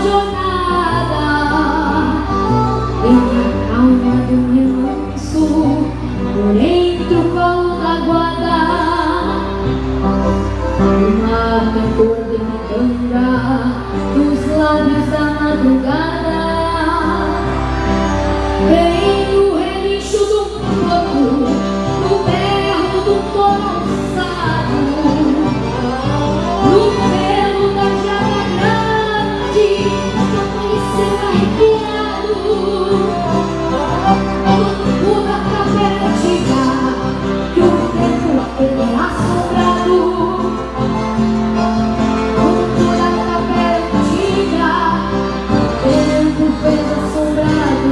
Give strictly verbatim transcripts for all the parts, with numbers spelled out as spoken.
jornada entre a calma do remanso, por entre o colo da guarda, uma cantor de mitanga nos lábios da madrugada. Vem o relincho do fogo, no berro do touro alçado, no pelo da jara grande, no amanhecer arrepiado, no tubo da caverna antiga, que o tempo ele assombrado. No tubo da caverna antiga, o tempo fez assombrado.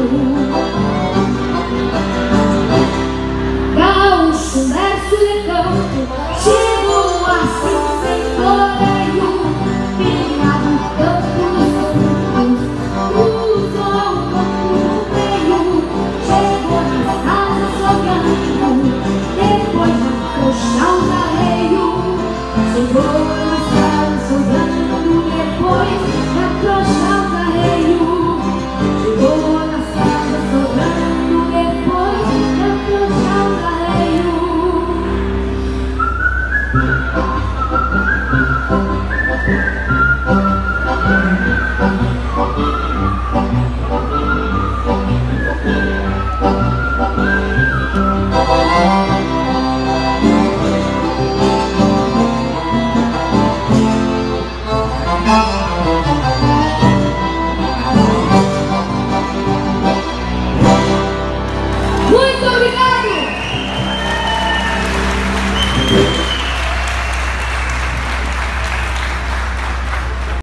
Gaúcho, verso de campo, chegou assim sem floreio, virado o campo dos campos, cruzou o campo no meio, chegou nas casas jogando, depois de afrouxar o arreio, chegou nas casas jogando, depois de afrouxar o arreio, chegou nas casas jogando, depois de afrouxar o arreio.